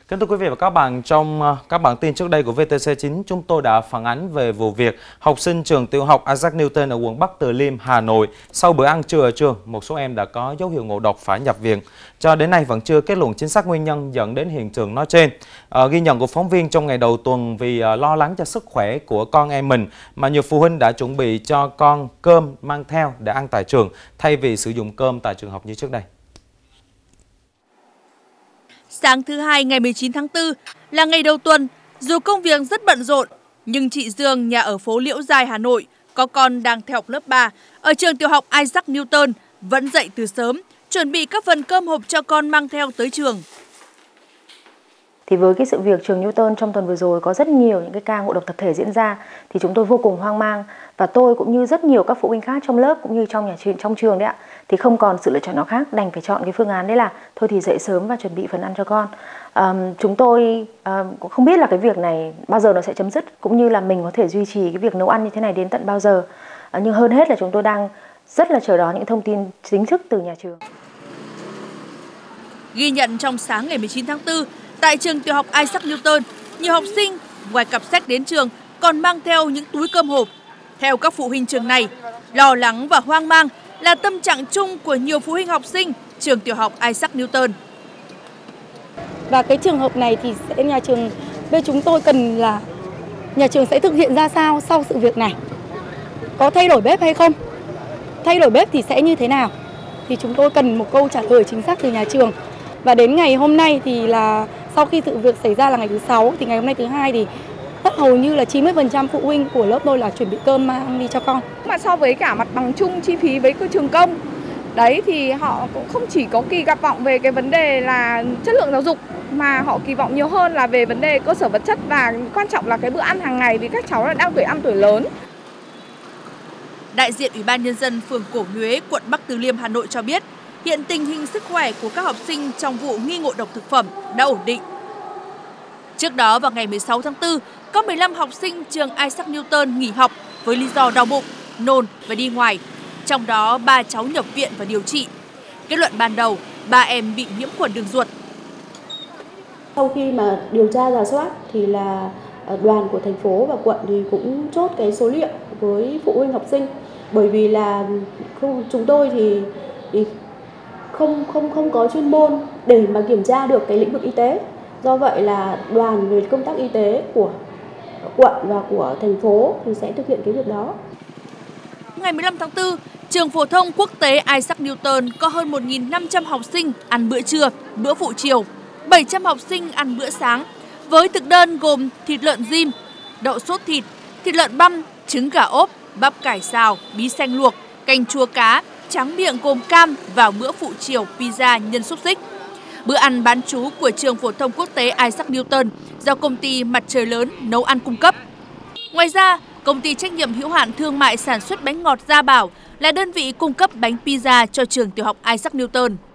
Kính thưa quý vị và các bạn, trong các bản tin trước đây của VTC9, chúng tôi đã phản ánh về vụ việc học sinh trường tiểu học Isaac Newton ở quận Bắc Từ Liêm, Hà Nội. Sau bữa ăn trưa ở trường, một số em đã có dấu hiệu ngộ độc phải nhập viện. Cho đến nay vẫn chưa kết luận chính xác nguyên nhân dẫn đến hiện tượng nói trên. Ghi nhận của phóng viên trong ngày đầu tuần, vì lo lắng cho sức khỏe của con em mình mà nhiều phụ huynh đã chuẩn bị cho con cơm mang theo để ăn tại trường thay vì sử dụng cơm tại trường học như trước đây. Sáng thứ Hai ngày 19 tháng 4 là ngày đầu tuần, dù công việc rất bận rộn, nhưng chị Dương, nhà ở phố Liễu Giai, Hà Nội, có con đang theo học lớp 3 ở trường tiểu học Isaac Newton, vẫn dậy từ sớm, chuẩn bị các phần cơm hộp cho con mang theo tới trường. Thì với cái sự việc trường Newton trong tuần vừa rồi có rất nhiều những cái ca ngộ độc tập thể diễn ra, thì chúng tôi vô cùng hoang mang, và tôi cũng như rất nhiều các phụ huynh khác trong lớp cũng như trong trường đấy ạ, thì không còn sự lựa chọn nào khác, đành phải chọn cái phương án đấy là thôi thì dậy sớm và chuẩn bị phần ăn cho con. Chúng tôi cũng không biết là cái việc này bao giờ nó sẽ chấm dứt, cũng như là mình có thể duy trì cái việc nấu ăn như thế này đến tận bao giờ. Nhưng hơn hết là chúng tôi đang rất là chờ đón những thông tin chính thức từ nhà trường. Ghi nhận trong sáng ngày 19 tháng 4, tại trường tiểu học Isaac Newton, nhiều học sinh ngoài cặp sách đến trường còn mang theo những túi cơm hộp. Theo các phụ huynh trường này, lo lắng và hoang mang là tâm trạng chung của nhiều phụ huynh học sinh trường tiểu học Isaac Newton. Và cái trường hợp này thì sẽ nhà trường, bên chúng tôi cần là nhà trường sẽ thực hiện ra sao sau sự việc này? Có thay đổi bếp hay không? Thay đổi bếp thì sẽ như thế nào? Thì chúng tôi cần một câu trả lời chính xác từ nhà trường. Và đến ngày hôm nay thì là sau khi sự việc xảy ra là ngày thứ 6, thì ngày hôm nay thứ 2 thì hầu như là 90% phụ huynh của lớp tôi là chuẩn bị cơm mang đi cho con. Mà so với cả mặt bằng chung chi phí với trường công, đấy thì họ cũng không chỉ có kỳ vọng về cái vấn đề là chất lượng giáo dục, mà họ kỳ vọng nhiều hơn là về vấn đề cơ sở vật chất, và quan trọng là cái bữa ăn hàng ngày vì các cháu là đang tuổi ăn tuổi lớn. Đại diện Ủy ban Nhân dân phường Cổ Nhuế, quận Bắc Từ Liêm, Hà Nội cho biết, hiện tình hình sức khỏe của các học sinh trong vụ nghi ngộ độc thực phẩm đã ổn định. Trước đó vào ngày 16 tháng 4, có 15 học sinh trường Isaac Newton nghỉ học với lý do đau bụng, nôn và đi ngoài. Trong đó 3 cháu nhập viện và điều trị. Kết luận ban đầu, 3 em bị nhiễm khuẩn đường ruột. Sau khi mà điều tra rà soát thì là đoàn của thành phố và quận thì cũng chốt cái số liệu với phụ huynh học sinh, bởi vì là chúng tôi thì không có chuyên môn để mà kiểm tra được cái lĩnh vực y tế. Do vậy là đoàn về công tác y tế của quận và của thành phố thì sẽ thực hiện cái việc đó. Ngày 15 tháng 4, trường phổ thông quốc tế Isaac Newton có hơn 1.500 học sinh ăn bữa trưa, bữa phụ chiều, 700 học sinh ăn bữa sáng, với thực đơn gồm thịt lợn rim, đậu sốt thịt, thịt lợn băm, trứng gà ốp, bắp cải xào, bí xanh luộc, canh chua cá, tráng miệng gồm cam vào bữa phụ chiều pizza nhân xúc xích. Bữa ăn bán trú của trường phổ thông quốc tế Isaac Newton do công ty Mặt Trời Lớn nấu ăn cung cấp. Ngoài ra, công ty trách nhiệm hữu hạn thương mại sản xuất bánh ngọt Gia Bảo là đơn vị cung cấp bánh pizza cho trường tiểu học Isaac Newton.